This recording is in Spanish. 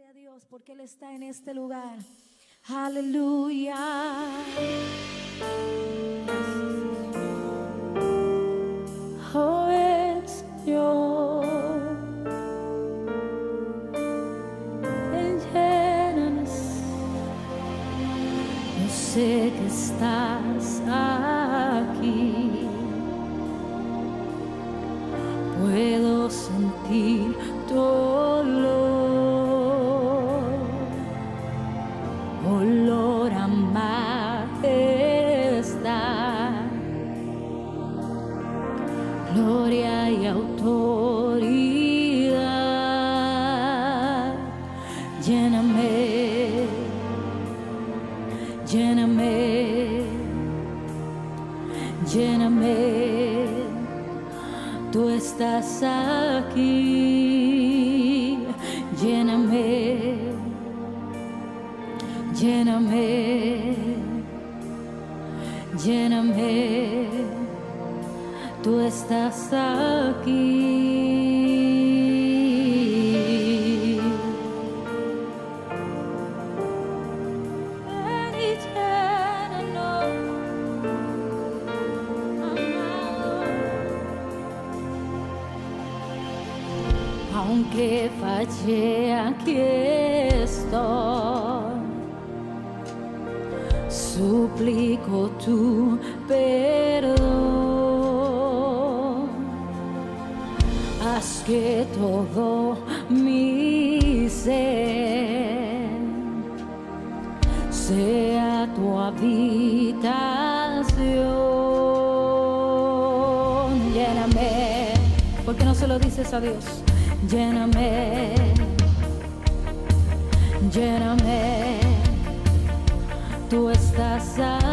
Adore a Dios porque Él está en este lugar. Aleluya. Oh, el Señor, Él llénanos. Yo sé que estás aquí. Puedo sentir tu olor a majestad, gloria y autoridad. Lléname, lléname, lléname. Tú estás aquí. Lléname, lléname, lléname. Tú estás aquí. Ven y llénanos, amado. Aunque fallé, aquí estoy. Suplico tu perdón. Haz que todo mi ser sea tu habitación. Lléname, ¿por qué no se lo dices a Dios? Lléname, lléname. Tú estás aquí.